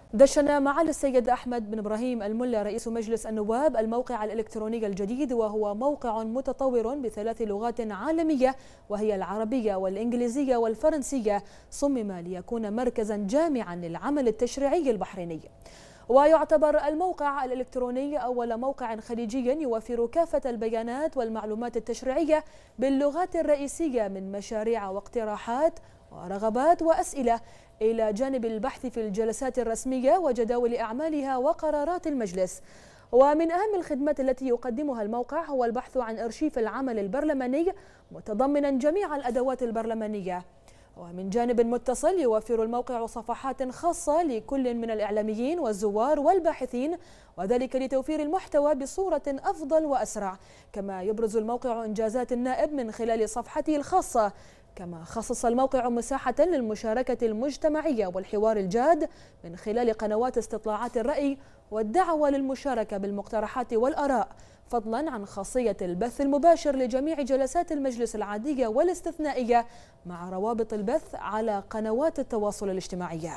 دشن معالي السيد أحمد بن إبراهيم الملا رئيس مجلس النواب الموقع الإلكتروني الجديد، وهو موقع متطور ب3 لغات عالمية وهي العربية والإنجليزية والفرنسية، صمم ليكون مركزا جامعا للعمل التشريعي البحريني. ويعتبر الموقع الإلكتروني أول موقع خليجي يوفر كافة البيانات والمعلومات التشريعية باللغات الرئيسية من مشاريع واقتراحات ورغبات وأسئلة، إلى جانب البحث في الجلسات الرسمية وجداول أعمالها وقرارات المجلس. ومن أهم الخدمات التي يقدمها الموقع هو البحث عن أرشيف العمل البرلماني متضمنا جميع الأدوات البرلمانية. ومن جانب متصل يوفر الموقع صفحات خاصة لكل من الإعلاميين والزوار والباحثين، وذلك لتوفير المحتوى بصورة أفضل وأسرع. كما يبرز الموقع إنجازات النائب من خلال صفحته الخاصة. كما خصص الموقع مساحة للمشاركة المجتمعية والحوار الجاد من خلال قنوات استطلاعات الرأي والدعوة للمشاركة بالمقترحات والآراء، فضلا عن خاصية البث المباشر لجميع جلسات المجلس العادية والاستثنائية مع روابط البث على قنوات التواصل الاجتماعي.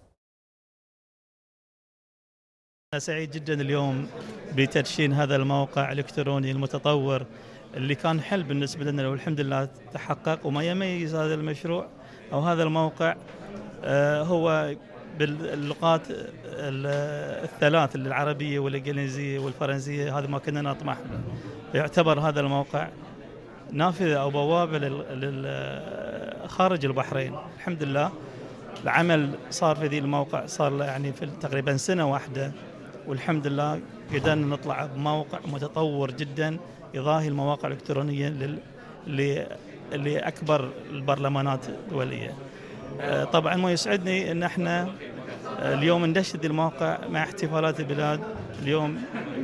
أنا سعيد جدا اليوم بتدشين هذا الموقع الإلكتروني المتطور اللي كان حلم بالنسبة لنا، والحمد لله تحقق. وما يميز هذا المشروع أو هذا الموقع هو باللغات الثلاث، العربية والإنجليزية والفرنسية. هذا ما كنا نطمح. يعتبر هذا الموقع نافذة أو بوابة خارج البحرين. الحمد لله العمل صار في ذي الموقع صار يعني في تقريبا سنة واحدة، والحمد لله قدرنا نطلع بموقع متطور جدا يضاهي المواقع الإلكترونية لأكبر البرلمانات الدولية. طبعا ما يسعدني أن احنا اليوم ندشد الموقع مع احتفالات البلاد اليوم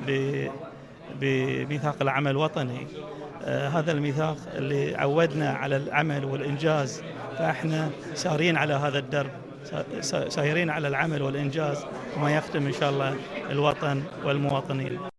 بميثاق العمل الوطني. هذا الميثاق اللي عودنا على العمل والإنجاز، فاحنا سارين على هذا الدرب، سايرين على العمل والإنجاز وما يخدم إن شاء الله الوطن والمواطنين.